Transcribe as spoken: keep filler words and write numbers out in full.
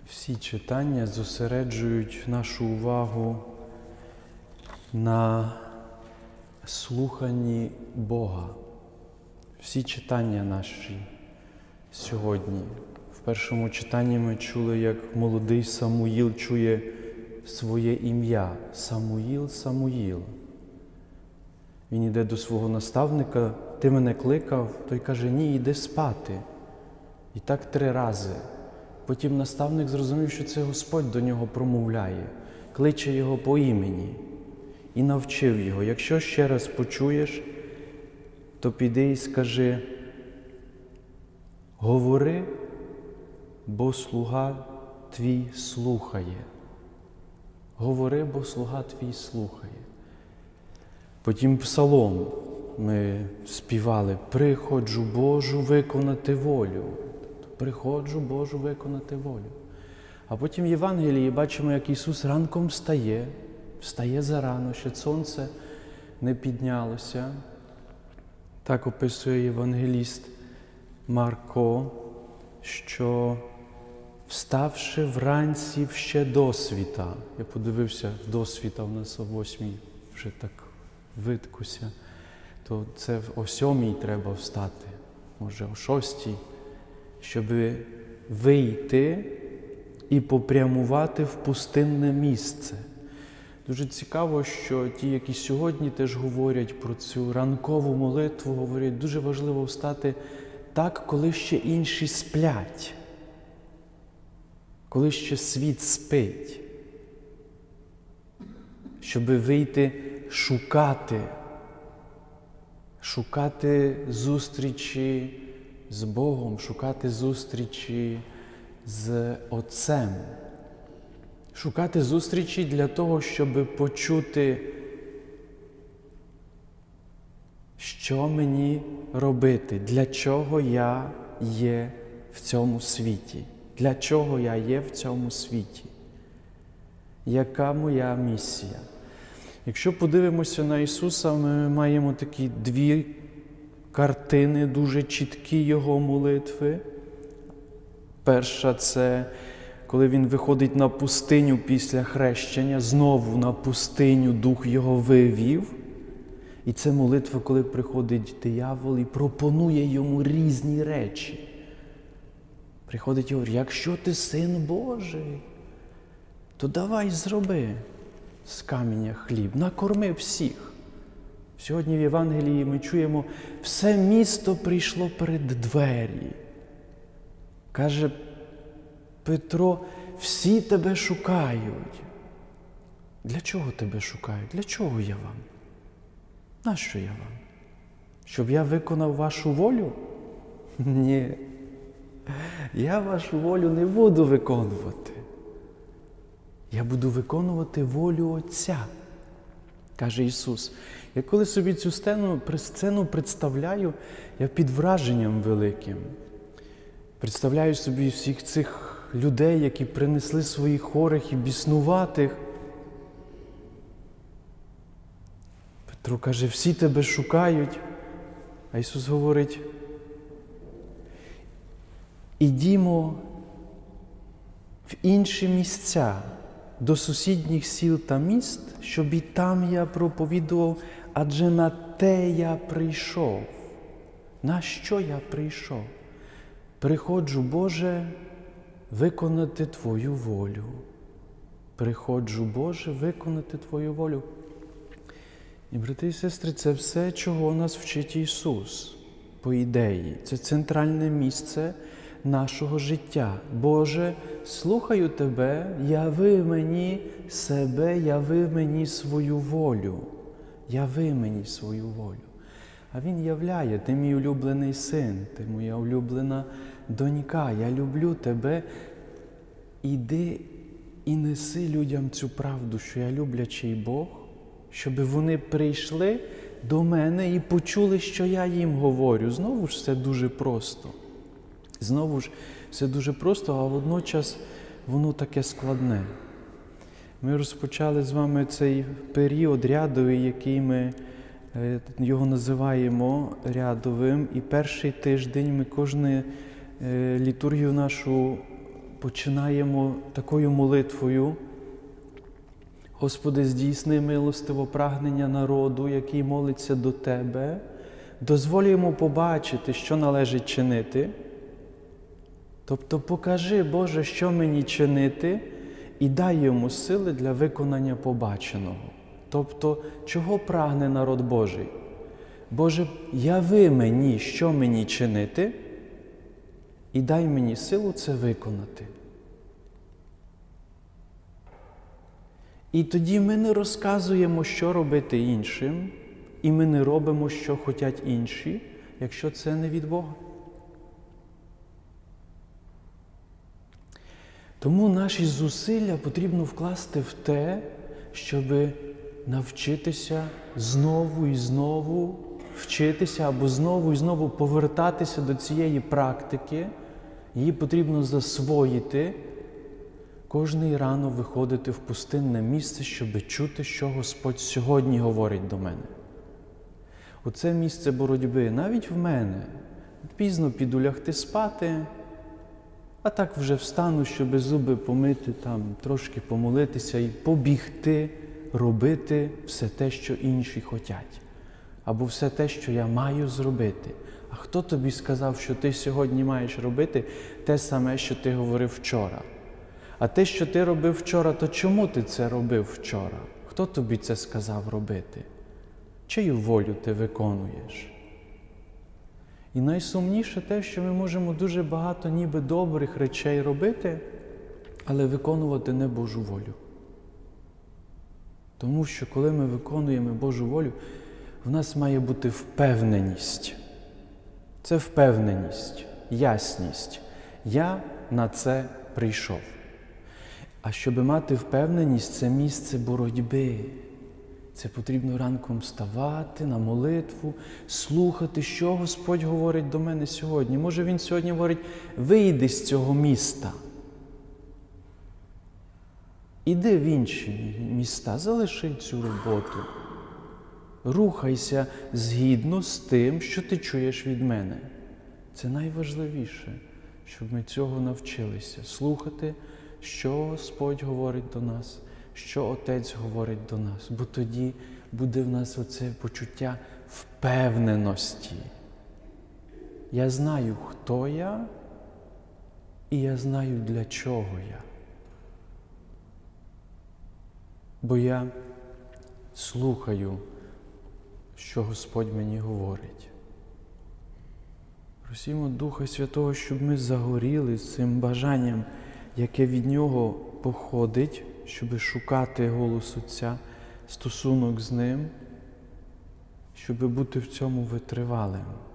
Всі читання зосереджують нашу увагу на слуханні Бога. Всі читання наші сьогодні. В першому читанні ми чули, як молодий Самуїл чує своє ім'я. Самуїл, Самуїл. Він іде до свого наставника: ти мене кликав? Той каже: ні, йди спати. І так три рази. Потім наставник зрозумів, що це Господь до нього промовляє, кличе його по імені і навчив його: якщо ще раз почуєш, то піди і скажи: говори, бо слуга твій слухає. Говори, бо слуга твій слухає. Потім псалом ми співали: приходжу Божу виконати волю. Приходжу Божу виконати волю. А потім в Євангелії бачимо, як Ісус ранком встає, встає зарано, ще сонце не піднялося. Так описує євангеліст Марко, що вставши вранці ще досвіта, я подивився, досвіта в нас о восьмій вже так видкуся, то це о сьомій треба встати, може о шостій, щоб вийти і попрямувати в пустинне місце. Дуже цікаво, що ті, які сьогодні теж говорять про цю ранкову молитву, говорять, дуже важливо встати так, коли ще інші сплять, коли ще світ спить, щоб вийти шукати, шукати зустрічі з Богом, шукати зустрічі з Отцем. Шукати зустрічі для того, щоб почути, що мені робити, для чого я є в цьому світі, для чого я є в цьому світі, яка моя місія. Якщо подивимося на Ісуса, ми маємо такі дві картини, дуже чіткі Його молитви. Перша – це коли Він виходить на пустиню після хрещення, знову на пустиню Дух Його вивів. І це молитва, коли приходить диявол і пропонує Йому різні речі. Приходить і говорить: якщо ти Син Божий, то давай зроби з каменя хліб, накорми всіх. Сьогодні в Євангелії ми чуємо: все місто прийшло перед двері. Каже Петро: всі тебе шукають. Для чого тебе шукають? Для чого я вам? Нащо я вам? Щоб я виконав вашу волю? Ні. Я вашу волю не буду виконувати. Я буду виконувати волю Отця, каже Ісус. Я коли собі цю сцену, сцену представляю, я під враженням великим. Представляю собі всіх цих людей, які принесли своїх хворих і біснуватих. Петро каже: всі тебе шукають. А Ісус говорить: ідімо в інші місця, до сусідніх сіл та міст, щоб і там я проповідував, адже на те я прийшов. На що я прийшов? Приходжу, Боже, виконати Твою волю. Приходжу, Боже, виконати Твою волю. І, брати і сестри, це все, чого нас вчить Ісус, по ідеї. Це центральне місце нашого життя. Боже, слухаю Тебе, яви мені себе, яви мені свою волю. Яви мені свою волю. А Він являє: ти мій улюблений син, ти моя улюблена донька, я люблю тебе. Іди і неси людям цю правду, що я люблячий Бог, щоб вони прийшли до мене і почули, що я їм говорю. Знову ж все дуже просто. Знову ж все дуже просто, а водночас воно таке складне. Ми розпочали з вами цей період рядовий, який ми його називаємо рядовим. І перший тиждень ми кожну літургію нашу починаємо такою молитвою: Господи, здійсни милостиво прагнення народу, який молиться до Тебе, дозволь йому побачити, що належить чинити. Тобто покажи, Боже, що мені чинити, і дай йому сили для виконання побаченого. Тобто, чого прагне народ Божий? Боже, яви мені, що мені чинити, і дай мені силу це виконати. І тоді ми не розказуємо, що робити іншим, і ми не робимо, що хочуть інші, якщо це не від Бога. Тому наші зусилля потрібно вкласти в те, щоб навчитися знову і знову вчитися або знову і знову повертатися до цієї практики. Її потрібно засвоїти, кожний рано виходити в пустинне місце, щоб чути, що Господь сьогодні говорить до мене. Оце місце боротьби навіть в мене. Пізно піду лягти спати, а так вже встану, щоб зуби помити, там, трошки помолитися і побігти, робити все те, що інші хочуть. Або все те, що я маю зробити. А хто тобі сказав, що ти сьогодні маєш робити те саме, що ти говорив вчора? А те, що ти робив вчора, то чому ти це робив вчора? Хто тобі це сказав робити? Чию волю ти виконуєш? І найсумніше те, що ми можемо дуже багато ніби добрих речей робити, але виконувати не Божу волю. Тому що коли ми виконуємо Божу волю, в нас має бути впевненість. Це впевненість, ясність. Я на це прийшов. А щоб мати впевненість, це місце боротьби. Це потрібно ранком вставати на молитву, слухати, що Господь говорить до мене сьогодні. Може, Він сьогодні говорить: вийди з цього міста. Іди в інші міста, залиши цю роботу. Рухайся згідно з тим, що ти чуєш від мене. Це найважливіше, щоб ми цього навчилися. Слухати, що Господь говорить до нас, що Отець говорить до нас. Бо тоді буде в нас оце почуття впевненості. Я знаю, хто я, і я знаю, для чого я. Бо я слухаю, що Господь мені говорить. Просімо Духа Святого, щоб ми загоріли з цим бажанням, яке від Нього походить, щоб шукати голос Отця, стосунок з Ним, щоб бути в цьому витривалим.